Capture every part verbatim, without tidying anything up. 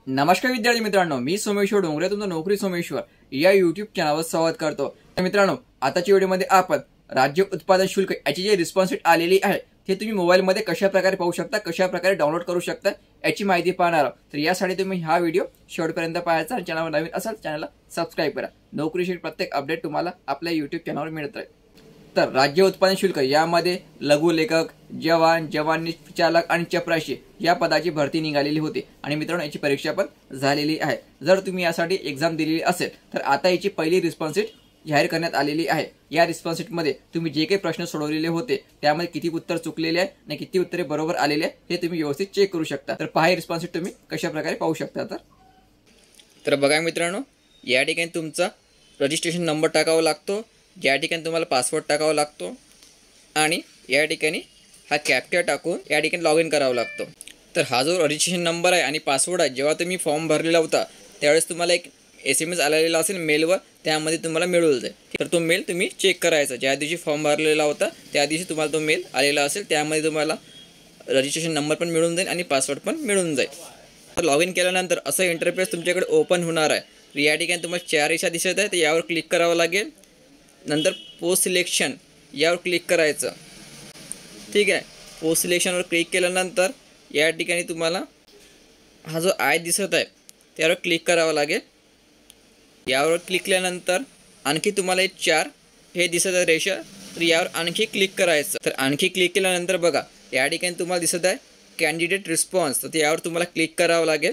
नमस्कार विद्यार्थी मित्रांनो, मी सोमेश्वर डोंगरे तुमचा नोकरी सोमेश्वर या यूट्यूब चॅनलवर स्वागत करतो। मित्रांनो, आताच्या व्हिडिओमध्ये आपण राज्य उत्पादन शुल्क याची जी रिस्पॉन्स शीट आलेली आहे ते तुम्ही मोबाईलमध्ये कशा प्रकारे पाहू शकता, कशा प्रकारे डाउनलोड करू शकता याची माहिती पाहणार आहोत। तर यासाठी तुम्ही हा व्हिडिओ शेवटपर्यंत पाहायचा आणि चॅनलवर नवीन असाल चॅनलला सबस्क्राइब करा। नोकरीशी प्रत्येक अपडेट तुम्हाला आपल्या यूट्यूब चॅनलवर मिळत राहील। तर राज्य उत्पादन शुल्क यामध्ये लघु लेखक, जवान, जवानी चालक आणि चपराशी या पदाची भरती निघालेली होती आणि मित्रांनो याची परीक्षा पण झालेली आहे। जर तुम्ही यासाठी एग्जाम दिलेली असेल तर आता याची पहिली रिस्पॉन्स शीट जाहीर करण्यात आलेली आहे। या रिस्पॉन्स शीट मध्ये तुम्ही जे काही प्रश्न सोडवलेले होते त्यामध्ये किती उत्तर चुकलेले आहे आणि किती उत्तरे बरोबर आलेले आहे हे तुम्ही व्यवस्थित चेक करू शकता। तर पहा रिस्पॉन्स शीट तुम्ही कशा प्रकारे पाहू शकता। तर तर बघा मित्रांनो, या ठिकाणी तुमचा रजिस्ट्रेशन नंबर टाकावा लागतो, या ठिकाणी तुम्हाला पासवर्ड टाकावा लागतो आणि या ठिकाणी हा कॅप्चा टाकून या ठिकाणी लॉग इन करावा लागतो। तर हा जो रजिस्ट्रेशन नंबर आहे आणि पासवर्ड आहे, जेव्हा तुम्ही फॉर्म भरलेला होता त्यावेळेस तुम्हाला एक एस एम एस आलेला असेल मेलवर, त्यामध्ये तुम्हाला मिळून जाईल। तर तो मेल तुम्ही चेक करायचा, ज्या दिवशी फॉर्म भरलेला होता त्या दिवशी तुम्हाला तो मेल आलेला असेल, त्यामध्ये तुम्हाला रजिस्ट्रेशन नंबर पण मिळून जाईल आणि पासवर्ड पण मिळून जाईल। तर लॉग इन केल्यानंतर असं इंटरफेस तुमच्याकडे ओपन होणार आहे। तर या ठिकाणी तुम्हाला चार रेषा दिसत आहे, तर यावर क्लिक करावं लागेल। नंतर पोस्ट सिलेक्शन यावर क्लिक करायचं, ठीक आहे। पोस्ट सिलेक्शनवर क्लिक केल्यानंतर या ठिकाणी तुम्हाला हा जो आय दिसत आहे त्यावर क्लिक करावं लागेल। यावर क्लिक केल्यानंतर आणखी तुम्हाला एक चार हे दिसत आहे रेषा, तर यावर आणखी क्लिक करायचं। तर आणखी क्लिक केल्यानंतर बघा या ठिकाणी तुम्हाला दिसत आहे कॅन्डिडेट रिस्पॉन्स, तर यावर तुम्हाला क्लिक करावं लागेल।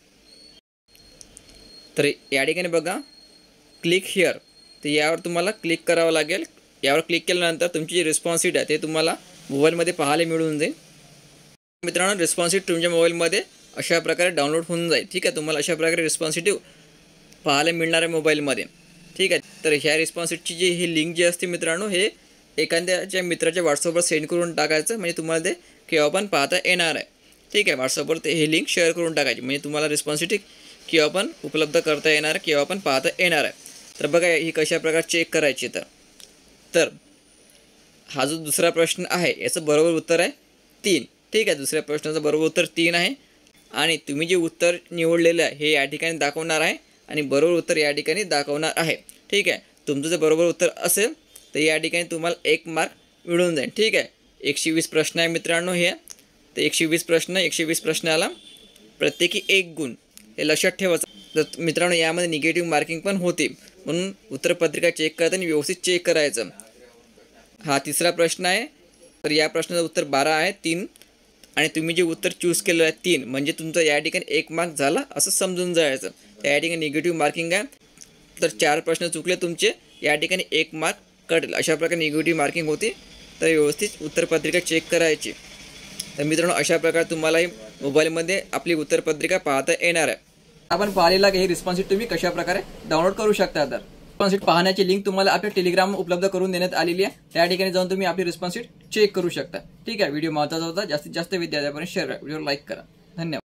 तर या ठिकाणी बघा क्लिक हिअर, तर यावर तुम्हाला क्लिक करावं लागेल। यावर क्लिक केल्यानंतर तुमची जी रिस्पॉन्स शीट आहे ते तुम्हाला मोबाईलमध्ये पाहायला मिळून जाईल। मित्रांनो, रिस्पॉन्स शीट तुमच्या मोबाईलमध्ये अशा प्रकारे डाउनलोड होऊन जाईल, ठीक आहे। तुम्हाला अशा प्रकारे रिस्पॉन्स शीट पाहायला मिळणार आहे मोबाईलमध्ये, ठीक आहे। तर ह्या रिस्पॉन्स शीटची जी ही लिंक जी असते मित्रांनो, हे एखाद्याच्या मित्राच्या व्हॉट्सअपवर सेंड करून टाकायचं, म्हणजे तुम्हाला ते केव्हा पण पाहता येणार आहे, ठीक आहे। व्हॉट्सअपवर ते हे लिंक शेअर करून टाकायची, म्हणजे तुम्हाला रिस्पॉन्स शीट केव्हा पण उपलब्ध करता येणार, केव्हा पण पाहता येणार आहे। तर बघा ही कशा प्रकारे चेक करायची। तर तर हा जो दुसरा प्रश्न आहे याचं बरोबर उत्तर आहे तीन, ठीक आहे। दुसऱ्या प्रश्नाचं बरोबर उत्तर तीन आहे आणि तुम्ही जे उत्तर निवडलेलं आहे हे या ठिकाणी दाखवणार आहे आणि बरोबर उत्तर या ठिकाणी दाखवणार आहे, ठीक आहे। तुमचं जर बरोबर उत्तर असेल तर या ठिकाणी तुम्हाला एक मार्क मिळून जाईल, ठीक आहे। एकशे वीस प्रश्न आहे मित्रांनो हे, तर एकशे वीस प्रश्न एकशे वीस प्रश्नाला प्रत्येकी एक गुण हे लक्षात ठेवायचं। तर मित्रांनो यामध्ये निगेटिव्ह मार्किंग पण होते, म्हणून उत्तरपत्रिका चेक करताना व्यवस्थित चेक करायचं। हा तिसरा प्रश्न आहे, तर या प्रश्नाचं उत्तर बारा आहे तीन, आणि तुम्ही जे उत्तर चूज केलं आहे तीन म्हणजे तुमचं या ठिकाणी एक मार्क झाला असं समजून जायचं। तर या ठिकाणी निगेटिव्ह मार्किंग आहे, तर चार प्रश्न चुकले तुमचे या ठिकाणी एक मार्क कटेल, अशा प्रकारे निगेटिव्ह मार्किंग होती। तर व्यवस्थित उत्तरपत्रिका चेक करायची। तर मित्रांनो अशा प्रकारे तुम्हालाही मोबाईलमध्ये आपली उत्तरपत्रिका पाहता येणार आहे। आपण पाहिलेला की हे रिस्पॉन्स शीट तुम्ही कशा प्रकारे डाउनलोड करू शकता। तर रिस्पॉन्स शीट पाहण्याची लिंक तुम्हाला आपल्या टेलिग्राम उपलब्ध करून देण्यात आलेली आहे, त्या ठिकाणी जाऊन तुम्ही आपली रिस्पॉन्स शीट चेक करू शकता, ठीक आहे। व्हिडिओ महत्त्वाचा होता, जास्तीत जास्त विद्यार्थ्यांपर्यंत शेअर करा, व्हिडिओ लाईक करा। धन्यवाद।